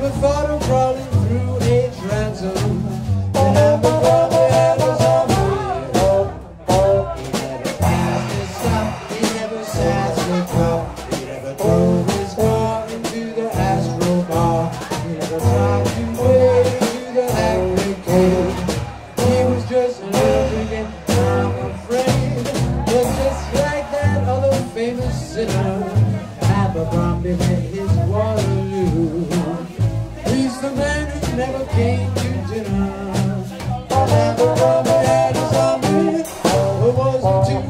never thought of crawling through a transom. And Abercrombie had his arm free. He never passed his stop, he never sat the cop, he never drove his car into the Astro Bar, he never tried to wade into the Hackney Cave. He was just a little drinking, I'm afraid. But just like that other famous sinner, Abercrombie met his Waterloo. He's the man who never came to dinner. Abercrombie had his army, or was it two?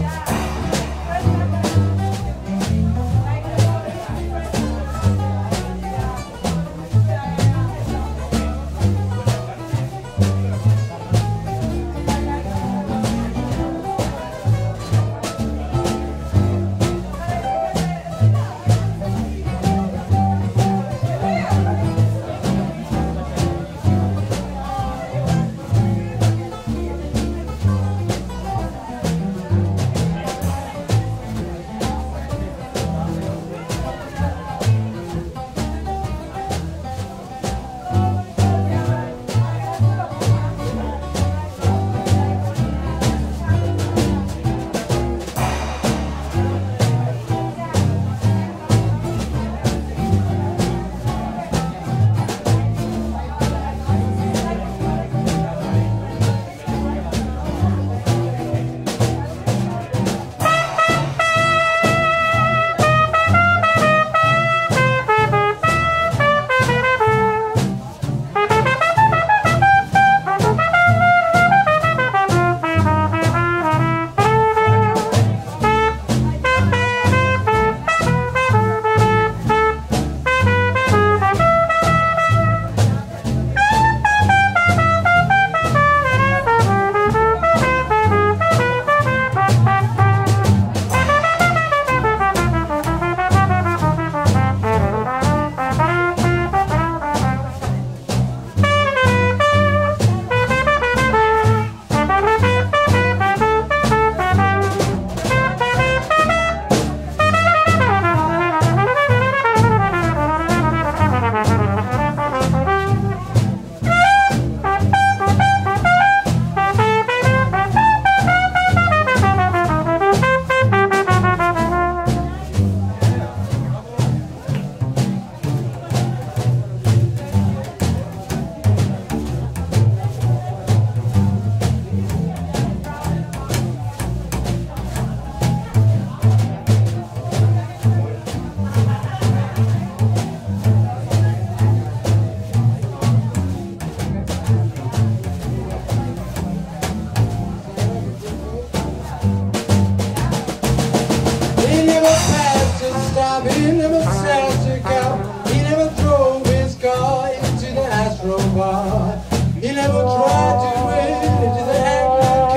He never sat a cab, he never drove his car into the Astro Bar, he never tried to wade into the Hackney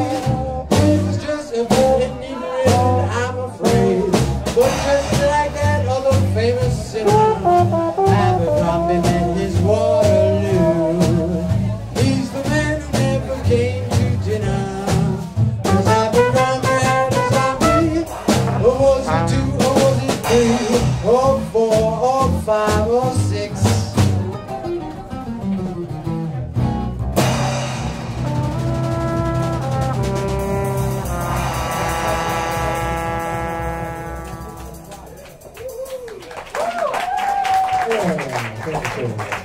Cave. He was just a bit inebriated, I'm afraid. But just like that other famous sinner, Abercrombie met his Waterloo. He's the man who never came to dinner. 'Cause Abercrombie had his army, or was it two? Or four, or five, or six. Oh, thank you.